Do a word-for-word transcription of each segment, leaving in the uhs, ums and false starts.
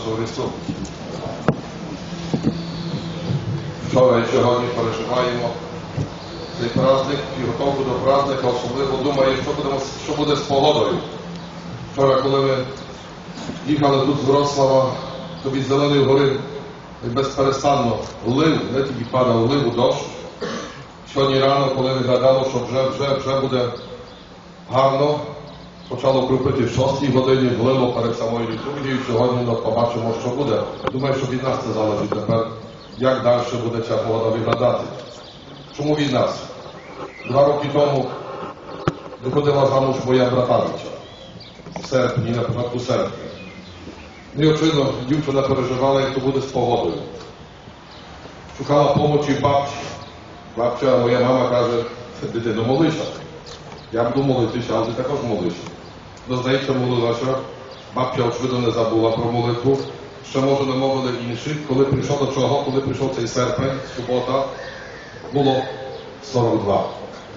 товариство. Вчора і сьогодні переживаємо цей праздник, підготовку до праздника, особливо думаю, що, будемо, що буде з погодою. Вчора, коли ми їхали тут з Вроцлава, то від Зеленої гори безперестанно лив, не тільки падав лив у дощ. Сьогодні рано, коли виглядало, що вже, вже, вже буде гарно, почало крупити в шостій годині, влило перед самою літургією. Сьогодні ми побачимо, що буде. Думаю, що від нас це залежить тепер, як далі буде ця погода виглядати. Чому від нас? Два роки тому виходила замуж моя братавича. В серпні, на початку серпня. Ну і, очевидно, дівчина переживала, як то буде з погодою. Шукала помочі бабці. Бабця, моя мама каже, дитино, молися. Я буду молитися, але ти також молися. Ну, здається, молилася. Бабця, очевидно, не забула про молитву. Ще, може, намовили інших. Коли прийшов до чого, коли прийшов цей серпень, субота, було сорок два.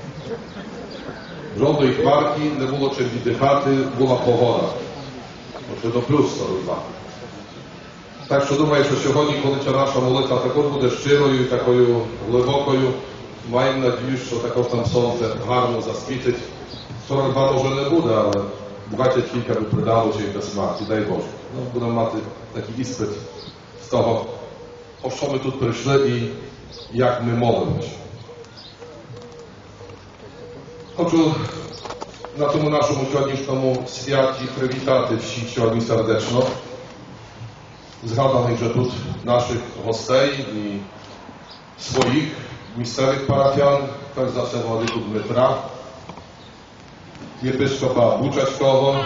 Жодної хмарки, не було чим віддихати, була погода. Оце до плюс сорок два. Так що думаю, що сьогодні, коли ця наша молитва також буде щирою і такою глибокою, маємо надію, що також там сонце гарно засвітить. сорок два може не буде, але двадцять кілька би придалося і без смерті, дай Боже. Ну, будемо мати такий іспит з того, по що ми тут прийшли і як ми молимося. Хочу на тому нашому сьогоднішньому святі привітати всіх сьогодні сердечно. Згаданих вже тут наших гостей і своїх місцевих парафіян, перш за все владику Дмитра, єпископа Бучацького,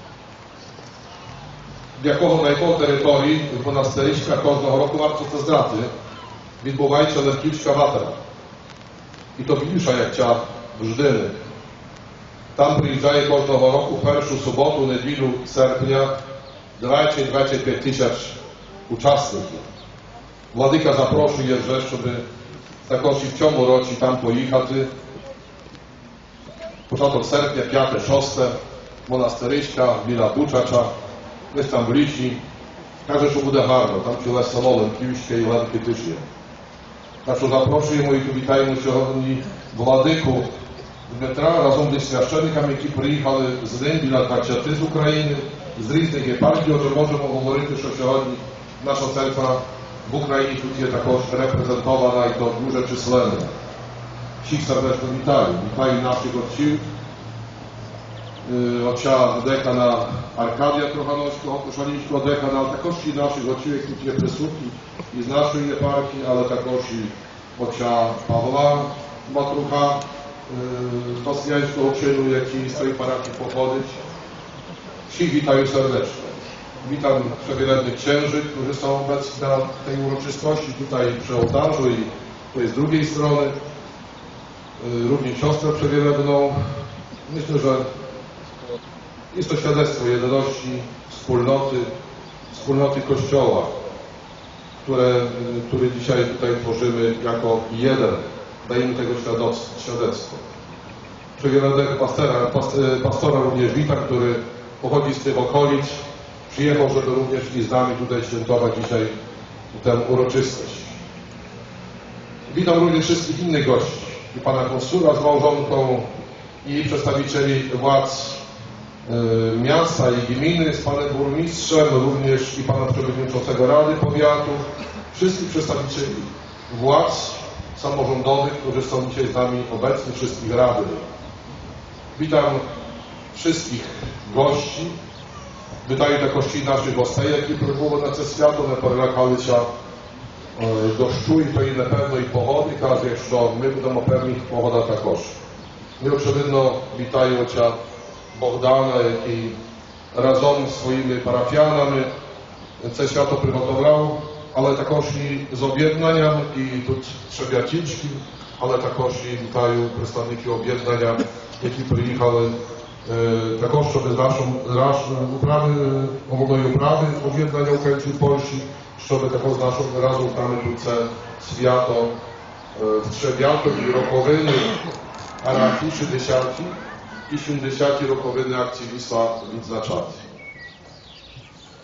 якого на його території монастиричка кожного року, варто це знати, відбувається Левківська ватра. І то більша, як ця Ждини. Там приїжджає кожного року першу суботу, неділю серпня двадцять до двадцяти п'яти тисяч учасників. Владика запрошує вже, щоб також і в цьому році там поїхати. Початок серпня, п'яте шосте, монастиричка, біля Бучача, десь там в Річні. Каже, що буде гарно, там ціле село Лемківське і Левкітичне. Так що запрошуємо і вітаємо сьогодні владику Дмитра разом зі священниками, які приїхали з ним біля двадцяти з України, з різних єпархій. Отже, можемо говорити, що сьогодні наша церква в Україні тут є також репрезентована і то дуже численна. Всіх сердечно вітаю. Вітаю наших отців, отця декана Аркадія Трохановського, Кошанівського декана, але також і наших отців, які тут є присутні із нашої єпархії, але також і отця Павла Матруха, chrześcijańskiego czynu, jaki z tej parafii pochodzić. Всіх witają serdecznie. Witam przewielebnych księży, którzy są obecni na tej uroczystości, tutaj przy ołtarzu i tutaj z drugiej strony. Również siostrę przewielebną. Myślę, że jest to świadectwo jedności, wspólnoty, wspólnoty Kościoła, które, który dzisiaj tutaj tworzymy jako jeden. Dajemy tego świadectwo. Przewielebnego pastora, pastora również wita, który pochodzi z tych okolic, przyjechał, żeby również i z nami tutaj świętować dzisiaj tę uroczystość. Witam również wszystkich innych gości, i pana konsula z małżonką, i przedstawicieli władz y, miasta i gminy, z panem burmistrzem, również i pana przewodniczącego Rady Powiatu, wszystkich przedstawicieli władz samorządowych, którzy są dzisiaj z nami obecni, wszystkich radnych. Witam wszystkich gości. Вітаю також і наших гостей, які прибули на це свято, не перелякалися дощу і тої непевної погоди. Каже, що ми будемо певні, погода також. І, очевидно, вітаю отця Богдана, який разом з своїми парафіянами це свято приготував, але також і з об'єднанням, і тут Trzebiatички, але також і вітаю представників об'єднання, які приїхали також, щоб з нашим управи, головної управи об'єднання українців Польщі, щоб також з нашим разом там тут це свято в Trzebiatach і роковини parafii шістдесяті і сімдесяті роковини akcji Wisła відзначати.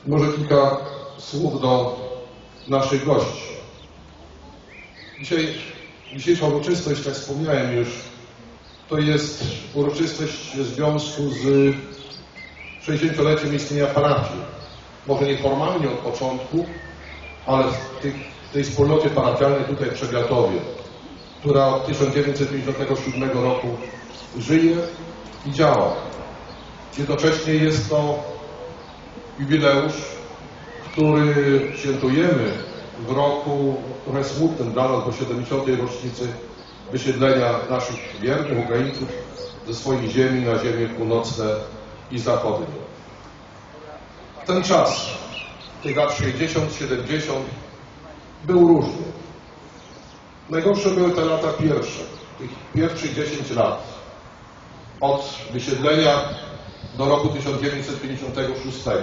Może kilka słów do naszych gości. Dzisiaj, dzisiejsza uroczystość, jak wspomniałem już, to jest uroczystość w związku z sześćdziesięcioleciem istnienia parafii. Może nie formalnie od początku, ale w tej, w tej wspólnocie parafialnej tutaj w Trzebiatowie, która od tysiąc dziewięćset pięćdziesiątego siódmego roku żyje i działa. Jednocześnie jest to jubileusz, który świętujemy w roku trochę smutnym dla nas, bo siedemdziesiątej rocznicy wysiedlenia naszych wiernych Ukraińców ze swoich ziemi na ziemię północne i zachodnie. Ten czas, tych lat sześćdziesiąt siedemdziesiąt, był różny. Najgorsze były te lata pierwsze, tych pierwszych dziesięć lat. Od wysiedlenia do roku tysiąc dziewięćset pięćdziesiątego szóstego.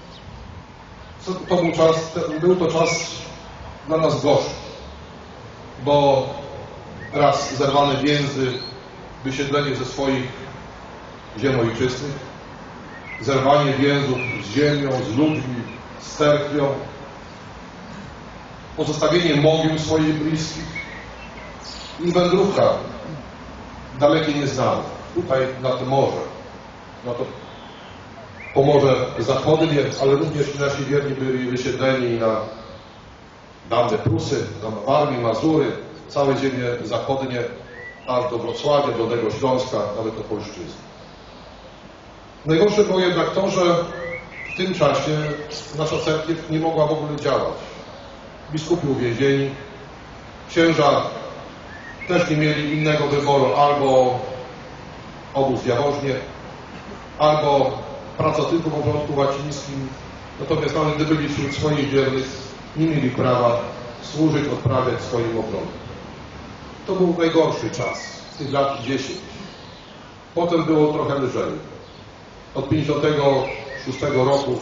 To był, czas, był to czas dla nas gorzki, bo raz zerwane więzy, wysiedlenie ze swoich ziem ojczystych, zerwanie więzów z ziemią, z ludźmi, z cerkwią, pozostawienie mogił swoich bliskich i wędrówka dalekie nieznane, tutaj na tym morze, na to Pomorze Zachodnie, ale również i nasi wierni byli wysiedleni na dawne Prusy, na Warmię, Mazury, całe ziemie zachodnie, aż do Wrocławia, do Dolnego Śląska, nawet do Polszczyzny. Najgorsze było jednak to, że w tym czasie nasza cerkiew nie mogła w ogóle działać. Biskupi uwięzieni, księża też nie mieli innego wyboru, albo obóz w Jaworznie, albo praca tylko po porządku łacińskim, natomiast nawet gdy byli wśród swoich wiernych, nie mieli prawa służyć, odprawiać swoim obronie. To był najgorszy czas, z tych lat dziesięć. Potem było trochę lżej. Od pięćdziesiątego szóstego roku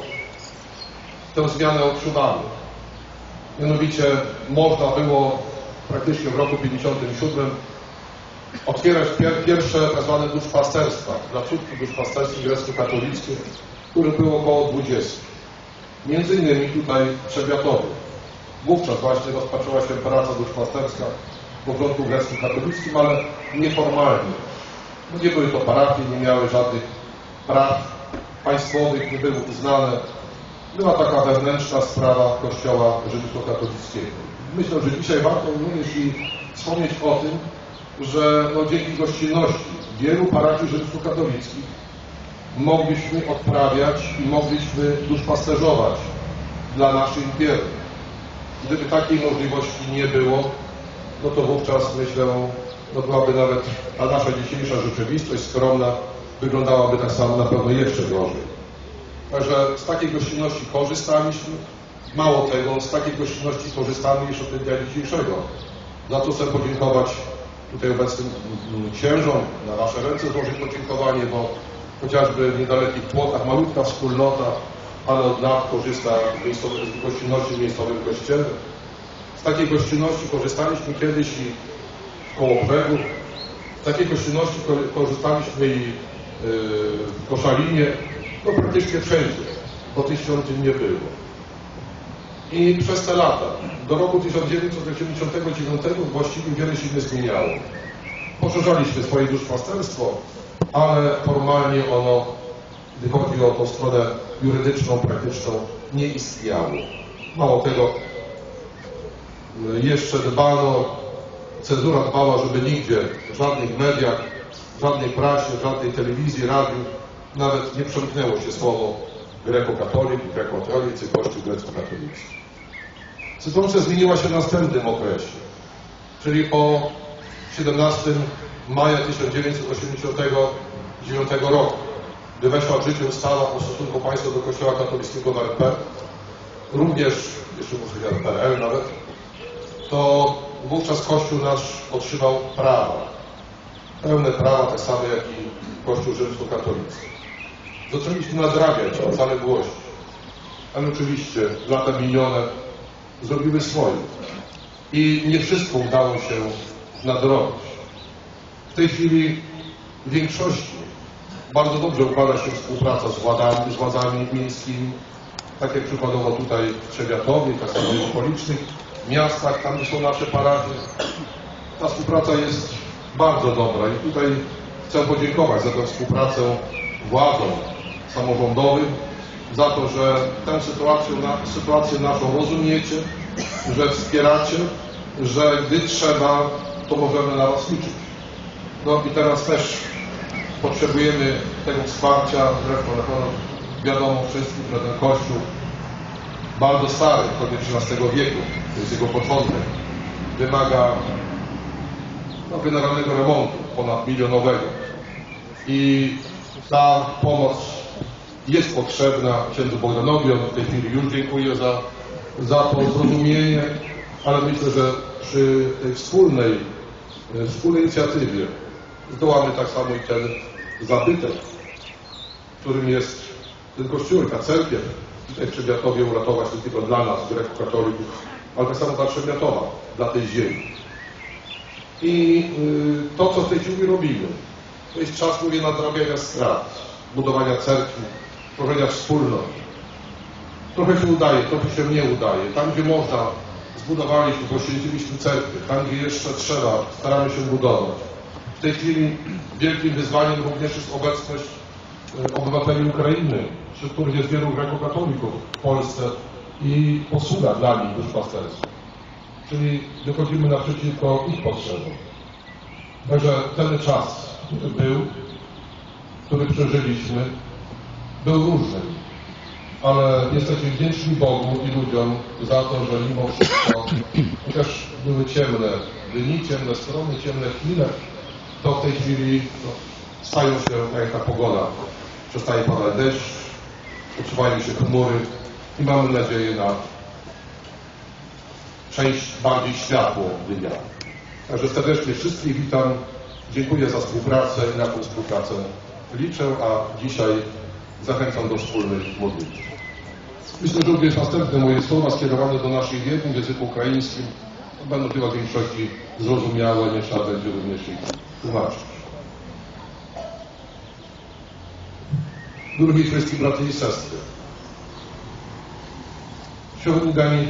tę zmianę odczuwamy. Mianowicie można było praktycznie w roku pięćdziesiątym siódmym otwierać pier pierwsze tak zwane duszpasterstwa, placówki duszpasterskich grecko-katolickich, których było około dwudziestu. Między innymi tutaj w Trzebiatowie. Wówczas właśnie rozpoczęła się praca duszpasterska w obrządku grecko-katolickim, ale nieformalnie. No nie były to parafie, nie miały żadnych praw państwowych, nie były uznane. Była taka wewnętrzna sprawa Kościoła rzymskokatolickiego. Myślę, że dzisiaj warto również i wspomnieć o tym, że no, dzięki gościnności wielu parafii rzymskokatolickich mogliśmy odprawiać i mogliśmy duszpasterzować dla naszych wiernych. Gdyby takiej możliwości nie było, no to wówczas, myślę, no byłaby nawet ta nasza dzisiejsza rzeczywistość skromna, wyglądałaby tak samo na pewno jeszcze gorzej. Także z takiej gościnności korzystaliśmy. Mało tego, z takiej gościnności korzystamy jeszcze do dnia dzisiejszego. Za to chcę podziękować tutaj obecnym księżom, na nasze ręce złożyć podziękowanie, bo chociażby w niedalekich Płotach, malutka wspólnota, ale od lat korzysta z gościnności w miejscowym kościele. Z takiej gościnności korzystaliśmy kiedyś i koło brzegu. Z takiej gościnności korzystaliśmy i w Koszalinie, no praktycznie wszędzie, bo tych świątyń nie było. I przez te lata, do roku tysiąc dziewięćset osiemdziesiątego dziewiątego właściwie wiele się nie zmieniało. Poszerzaliśmy swoje duszpasterstwo, ale formalnie ono, gdy chodzi o tą stronę jurydyczną, praktyczną, nie istniało. Mało tego, jeszcze dbano, cenzura dbała, żeby nigdzie, w żadnych mediach, w żadnej prasie, w żadnej telewizji, radiu, nawet nie przemknęło się słowo grekokatolik, grekokatolicy, kościół grecko-katolicki. Sytuacja zmieniła się w następnym okresie, czyli po siedemnastego maja tysiąc dziewięćset osiemdziesiątego dziewiątego roku, gdy weszła w życie ustawa o stosunku państwa do Kościoła katolickiego w R P, również, jeszcze muszę powiedzieć P R L nawet, to wówczas Kościół nasz otrzymał prawa, pełne prawa, tak samo jak i Kościół rzymskokatolicki. Zaczęliśmy nadrabiać zaległości, ale oczywiście lata minione zrobiły swoje i nie wszystko udało się nadrobić. W tej chwili w większości bardzo dobrze układa się współpraca z władzami, z władzami miejskimi, tak jak przykładowo tutaj w Trzebiatowie, tak samo w okolicznych miastach, tam gdzie są nasze parady. Ta współpraca jest bardzo dobra i tutaj chcę podziękować za tę współpracę władzom samorządowym, za to, że tę sytuację, na, sytuację naszą rozumiecie, że wspieracie, że gdy trzeba, to możemy na Was liczyć. No i teraz też potrzebujemy tego wsparcia, zresztą wiadomo wszystkim, że ten kościół bardzo stary, choćby trzynastego wieku, to jest jego początek, wymaga no, generalnego remontu, ponad milionowego. I ta pomoc jest potrzebna księdzu Bogdanowi, on w tej chwili już dziękuję za, za to zrozumienie, ale myślę, że przy tej wspólnej, wspólnej inicjatywie zdołamy tak samo i ten zabytek, którym jest ten kościółek, ta cerkiew, tutaj w Trzebiatowie uratować nie tylko dla nas, grekokatolików, ale tak samo dla Trzebiatowa, dla tej ziemi. I y, to, co w tej chwili robimy, to jest czas, mówię, nadrabiania strat, budowania cerkwi, tworzenia wspólnot. Trochę się udaje, trochę się nie udaje. Tam, gdzie można, zbudowaliśmy, poświęciliśmy cerkwie. Tam, gdzie jeszcze trzeba, staramy się budować. W tej chwili wielkim wyzwaniem również jest obecność y, obywateli Ukrainy, wśród których jest wielu grekokatolików w Polsce i posługa dla nich duszpasterstwa. Czyli wychodzimy naprzeciwko ich potrzebom. Także ten czas, który był, który przeżyliśmy, był różny. Ale jesteśmy wdzięczni Bogu i ludziom za to, że mimo wszystko, chociaż były ciemne dni, ciemne strony, ciemne chwile, to w tej chwili no, stają się, tak jak ta pogoda, przestaje padać deszcz, utrzymają się chmury i mamy nadzieję na część bardziej światło dnia. Także serdecznie wszystkich witam, dziękuję za współpracę i na tę współpracę liczę, a dzisiaj zachęcam do wspólnych modlitw. Myślę, że również następne moje słowa skierowane do naszych wiernych w języku ukraińskim będą chyba w większości zrozumiałe, nie trzeba będzie również ich tłumaczyć. Drogi wszyscy braty i sestry, sьогодні день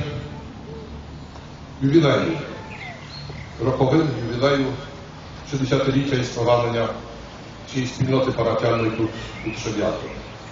ювілею, роковин ювілею шістдесятиріччя існування цієї спільноти парафіальної тут у Trzebiatowie.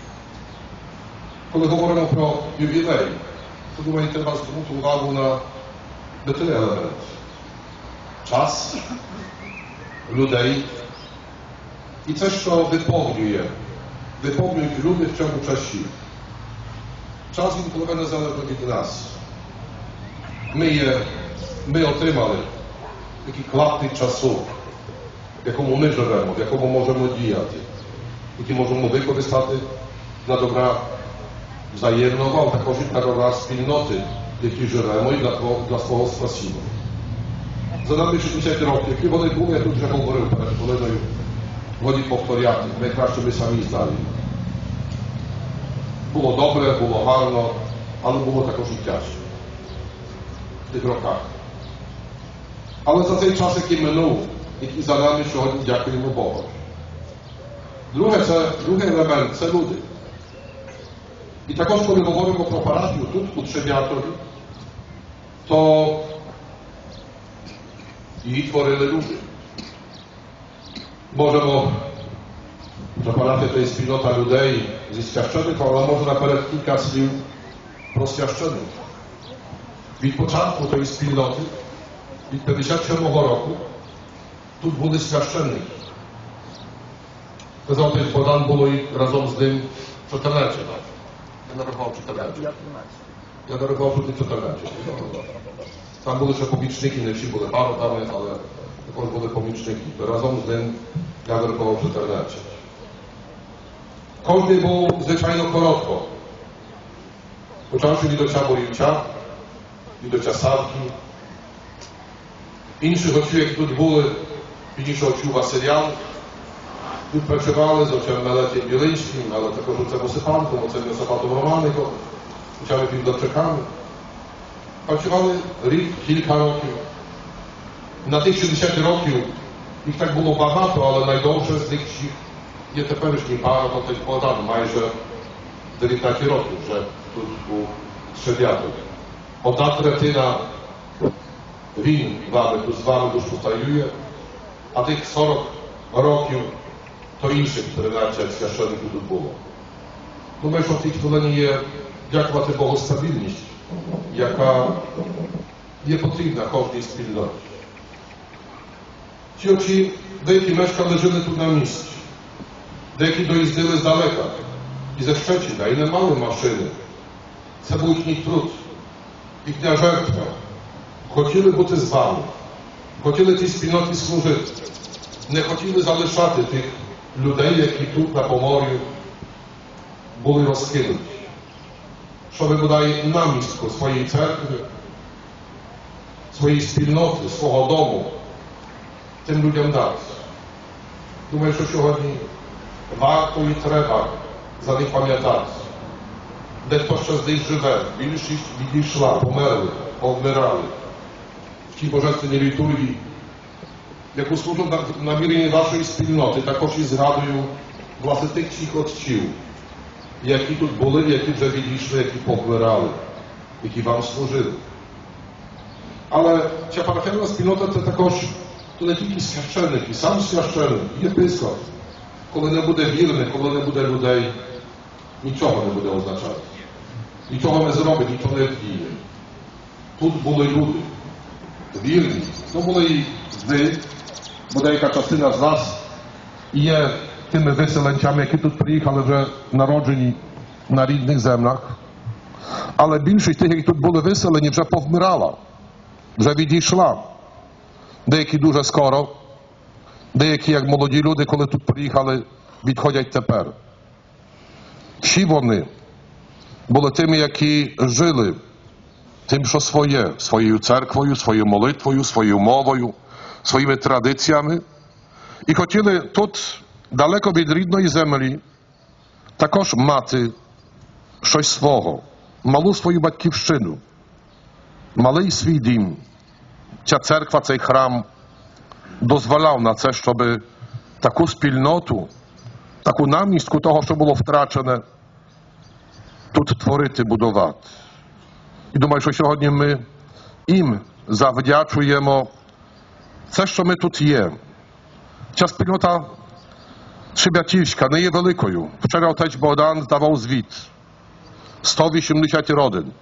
Коли говоримо про ювілей, то думаю, треба звернути увагу на декілька елементів. Час, людей і це, що виповнює, виповнюють люди в цьому часі. Час він коли незалежно від нас. Ми, є, ми отримали такий клаптик часу, в якому ми живемо, в якому можемо діяти, який можемо використати для добра wzajemnego, ale також і для добра спільноти, в якій живемо, і для, для свого спасіння. За нами шістдесят років, які вони були, я тут вже говорив перед хвилиною, годі повторяти, найкраще ми самі знали. Було добре, було гарно, але було також і тяжко в тих роках. Але за цей час, який минув, який за нами сьогодні дякуємо Богу. Друге, це, другий елемент – це люди. І також, коли говоримо про парафію тут, у Trzebiatowie, то її творили люди. Можемо, że parafia to jest wspólnota ludzi ze świadczonych, ale może naперед kilka słów pro świadczonych. Від початку тої спільноти, від п'ятдесят сьомого року, тут були священники. Казав отець Богдан, було і разом з ним чотирнадцять. Я нарахував чотирнадцять. Я нарахував тут чотирнадцять. Там були ще помічники, не всі були пародами, але також були помічники. Разом з ним я нарахував чотирнадцять. Кожний був, звичайно, коротко. Почавши від отця Борівча, від отця Савки, інших отців, які тут були, від іншого отцю Василян, тут працювали з отцем Мелетієм Білинським, але також отцем Осипанком, отцем Йосипатом Романиком, отцями Півдовчаками. Працювали рік, кілька років. На тих шістдесят років їх так було багато, але найдовше з них є теперішній парод, отець Богдан, майже дев'ятнадцять років вже тут у Trzebiatach. Одна третина він вами, тут з вами душу а тих сорок років то інших тринадцять священників тут було. Думаю, що в тій хвилині є дякувати Богу стабільність, яка є потрібна кожній спільноті. Ті очі, деякі мешкали, жили тут на місці, деякі доїздили здалека і ze Szczecina, і не мали машини. Це був їхній труд, їхня жертва. Хотіли бути з вами, хотіли цій спільноті служити, не хотіли залишати тих людей, які тут на Помор'ю були розкинуті. Щоб бодай намістку своєї церкви, своєї спільноти, свого дому тим людям дати. Думаю, що сьогодні варто і треба за них пам'ятати. Де хто ще здесь живе, більшість відійшла, померли, повмирали. В тій божественній літургії, яку служу на, на віренні вашої спільноти, також і згадую власне тих всіх отців, які тут були, які вже відійшли, які повмирали, які вам служили. Але ця парафіальна спільнота це також то не тільки священник, і сам священник, єпископ. Коли не буде вірних, коли не буде людей, нічого не буде означати. Нічого не зробить, нічого не вдіє. Тут були люди, вірні. То були і ви, бо деяка частина з вас є тими виселенцями, які тут приїхали вже народжені на рідних землях. Але більшість тих, які тут були виселені, вже повмирала, вже відійшла. Деякі дуже скоро, деякі, як молоді люди, коли тут приїхали, відходять тепер. Всі вони були тими, які жили тим, що своє, своєю церквою, своєю молитвою, своєю мовою, своїми традиціями. І хотіли тут, далеко від рідної землі, також мати щось свого, малу свою батьківщину, малий свій дім. Ця церква, цей храм дозволяв на це, щоб таку спільноту, таку намістку того, що було втрачене, тут творити, будувати. І думаю, що сьогодні ми їм завдячуємо це, що ми тут є. Ця спільнота Trzebiatівська не є великою. Вчора отець Богдан здавав звіт. сто вісімдесят родин.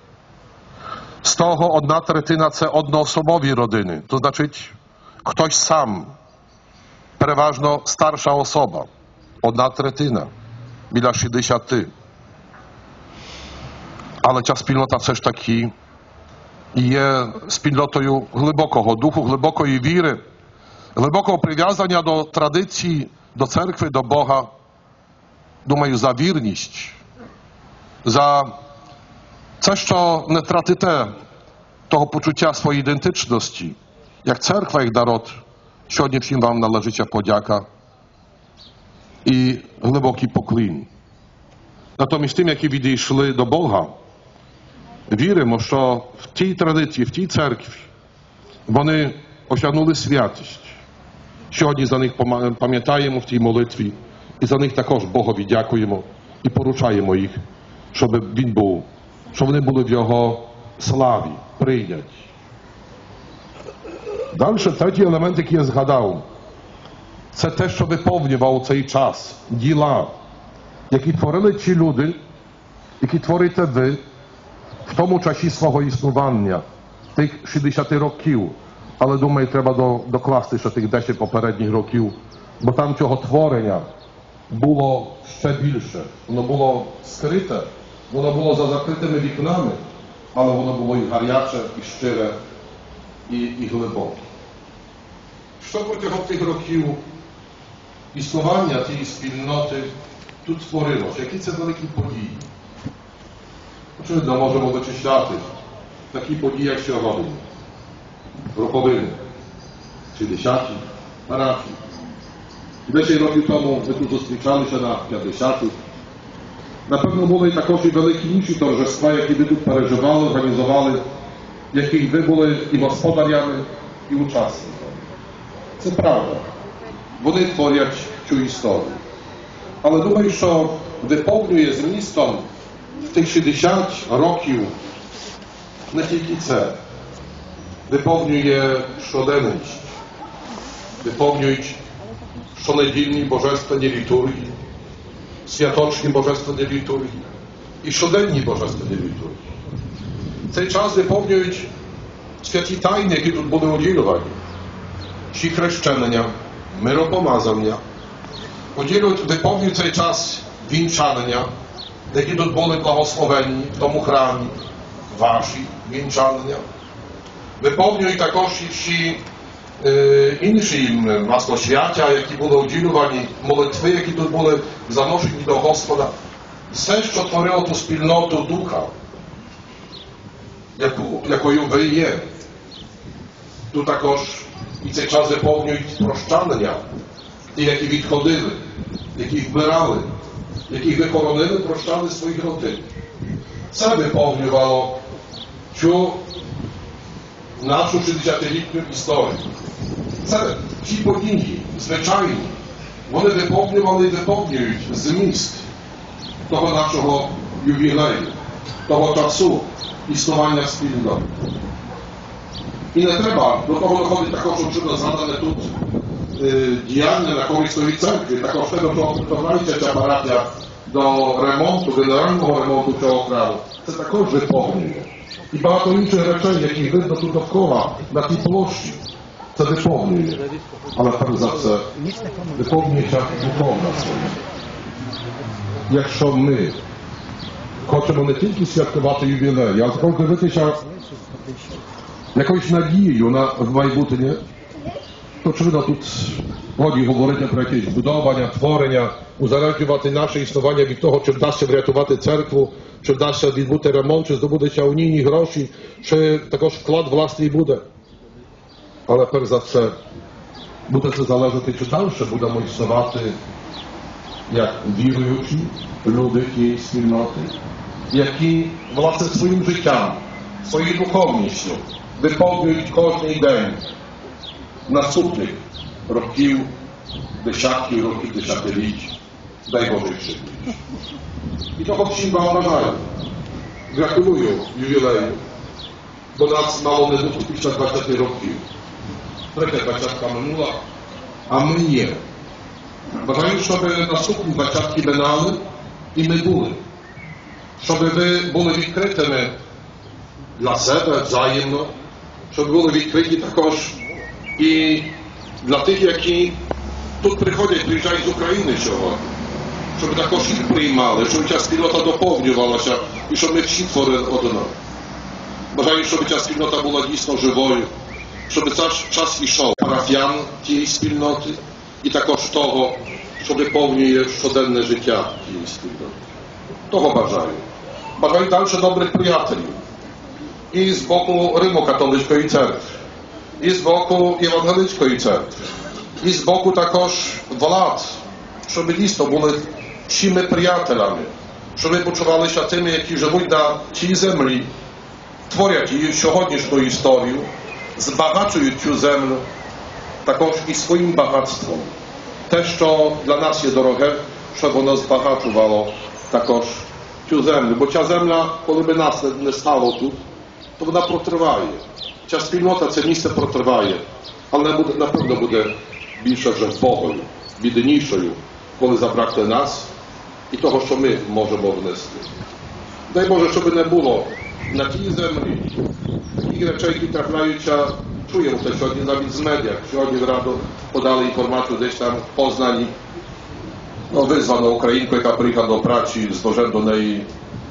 Z того одна третина це одноособові родини. To значить, ktoś сам, переважно старша особа. Одна третина, біля шістдесят. Але ця спільнота все ж таки є спільнотою глибокого духу, глибокої віри, глибокого прив'язання до традиції, до церкви, до Бога. Думаю, за вірність, за це, що не втратите того почуття своєї ідентичності, як церква, як народ. Сьогодні всім вам належить подяка і глибокий поклін. Натомість тим, які відійшли до Бога, віримо, що в тій традиції, в тій церкві вони осягнули святість. Сьогодні за них пам'ятаємо в тій молитві і за них також Богові дякуємо і поручаємо їх, щоб Він був, щоб вони були в Його славі, прийняті. Далі, третій елемент, який я згадав, це те, що виповнював цей час, діла, які творили ті люди, які творите ви в тому часі свого існування, тих шістдесят років. Але, думаю, треба до, докласти ще тих десять попередніх років, бо там цього творення було ще більше. Воно було скрите, воно було за закритими вікнами, але воно було і гаряче, і щире, і, і глибоке. Що протягом тих років існування цієї спільноти тут творилося? Які це великі події? Очевидно, можемо вичисляти такі події, як сьогодні. Роковини, шістдесяті, парафії. десять років тому ми тут зустрічалися на п'ятдесятих. Напевно, були також і великі інші торжества, які ви тут переживали, організували, яких ви були і господарями, і учасниками. Це правда. Вони творять цю історію. Але думаю, що виповнює змістом в тих шістдесят років не тільки це виповнює щоденність, виповнюють щонедільні божественні літургії, святочні божественні літургії і щоденні божественні літургії. Цей час виповнюють святі тайни, які тут були уділювані. Всі хрещення, миропомазання. Уділюють, виповнюють цей час вінчання, які тут були благословенні в тому храмі, ваші вінчання. Виповнюють також і всі е, інші маслосвяття, які були уділювані, молитви, які тут були заношені до Господа. Все, що творило ту спільноту Духа, яку, якою ви є. Тут також і цей час виповнюють прощання, ті, які відходили, яких вбирали, яких ви хоронили, прощали своїх родин. Це виповнювало цю нашу шістдесятилітню історію. Це ті події, звичайні, вони виповнювали і виповнюють зміст того нашого ювілею, того часу існування спільноти. І не треба, до того доходить також очевидно згадане тут е, діяння на користь нової церкви, також tego, що приготовляється ця парафія до ремонту, генерального ремонту цього храму. Це також виповнює. І багато інших речей, які видно тут довкола, на тій площі, це виповнює. Але перш за все, виповнюється духовна своя. Якщо ми хочемо не тільки святкувати ювілей, а також дивитися якоюсь надією на майбутнє, то очевидно тут годі говорити про якісь будування, творення, узалежнювати наше існування від того, чи вдасться врятувати церкву, чи вдасться відбути ремонт, чи здобудеться унійні гроші, чи також вклад власний буде. Але перш за все, буде це залежати, чи далі будемо існувати як віруючі люди тієї спільноти, які, власне, своїм життям, своєю духовністю виповнюють кожний день наступних років, десятків років, десятиліть, дай Боже ще більше. І того всім вам бажаю. Gratuluję jubileju, bo nas mało nie dotyczy dwadzieścia rokів. Третя двадцятка минула, а ми є. Бажаю, щоб наступні двадцятки минали і ми були. Щоб ви були відкритими для себе взаємно, щоб були відкриті також і для тих, які тут приходять, приїжджають з України сьогодні. Щоб також їх приймали, щоб ця спільнота доповнювалася і щоб ми всі творили одно. Бажаю, щоб ця спільнота була дійсно живою, щоб цей час ішов парафіян тієї спільноти і також того, що виповнює щоденне життя тієї спільноти. Того бажаю. Бажаю далі добрих приятелів. І з боку Римо-католицької церкви, і з боку Євангелицької церкви, і з боку також влад, щоб дійсно були всіми приятелями, щоб ви почувалися тими, які живуть на цій землі, творять її сьогоднішню історію, збагачують цю землю також і своїм багатством. Те, що для нас є дороге, щоб воно збагачувало також цю землю. Бо ця земля, коли би нас не стало тут, то вона протриває. Ця спільнота, це місце протриває. Але буде, напевно буде більше вже вбогою, біднішою, коли забракне нас і того, що ми можемо внести. Дай Боже, щоб не було на тій землі таких речей, які трапляються, чуємо це сьогодні навіть з медіа. Сьогодні радо подали інформацію десь там в Познані. Ну, визвано українку, яка приїхала до праці, з ножем до неї.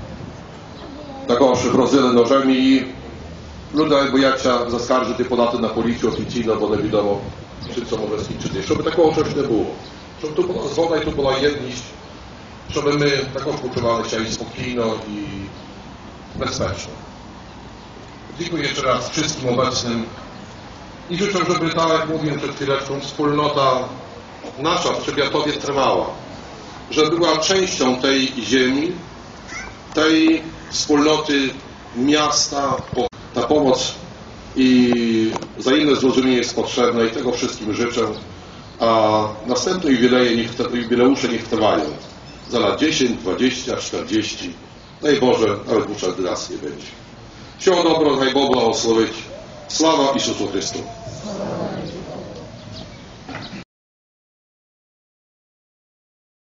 Також грозили ножем і люди бояться заскаржити, подати на поліцію офіційно, бо невідомо, чи це може скінчити. Щоб такого щось не було. Щоб тут була згода і тут була єдність. Щоб ми також почувалися і спокійно, і безпечно. Dziękuję jeszcze raz wszystkim obecnym i życzę, żeby, tak jak mówiłem przed chwileczką, wspólnota nasza w Trzebiatowie trwała, żeby była częścią tej ziemi, tej wspólnoty miasta. Ta pomoc i wzajemne zrozumienie jest potrzebne i tego wszystkim życzę, a następne jubileje niech, jubileusze niech trwają za lat dziesięć, dwadzieścia, czterdzieści Дай Боже, але душа драсні będzie. Всього доброго, хай Бог благословить. Слава Ісусу Христу!